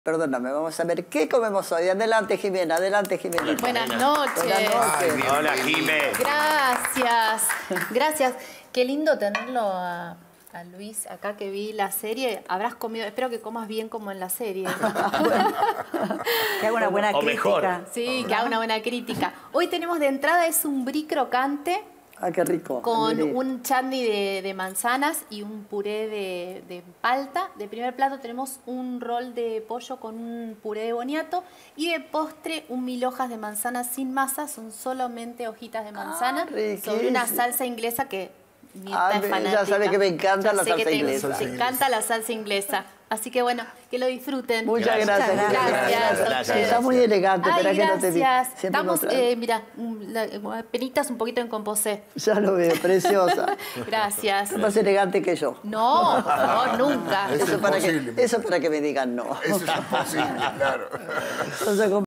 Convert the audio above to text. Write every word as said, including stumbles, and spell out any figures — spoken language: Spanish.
Perdóname, vamos a ver qué comemos hoy. Adelante, Jimena, adelante, Jimena. Buenas noches. Buenas noches. Ay, hola, Jimena. Gracias, gracias. Qué lindo tenerlo a, a Luis acá, que vi la serie. Habrás comido, espero que comas bien como en la serie. Que haga una buena O crítica. mejor. Sí, que haga una buena crítica. Hoy tenemos de entrada es un brie crocante Ah, qué rico. con Mire. un chutney de, de manzanas y un puré de, de palta. De primer plato tenemos un rol de pollo con un puré de boniato. Y de postre, un mil hojas de manzana sin masa. Son solamente hojitas de manzana. Ah, sobre una riquísimo. salsa inglesa que Mirta Ah, es me- ya fanática. sabe que me encanta Ya la sé salsa que te, inglesa. te encanta la salsa inglesa. Así que bueno, que lo disfruten. Muchas gracias. Gracias. Jimena. Gracias. Está muy elegante, Ay, espera que no te vi. gracias. Siempre Estamos, me trae. eh, mira, penitas un poquito en composé. Ya lo veo, preciosa. Gracias. Es más elegante que yo. No, no, nunca. Eso Eso es para, que, imposible. eso para que me digan no. Eso es imposible, claro. Vamos a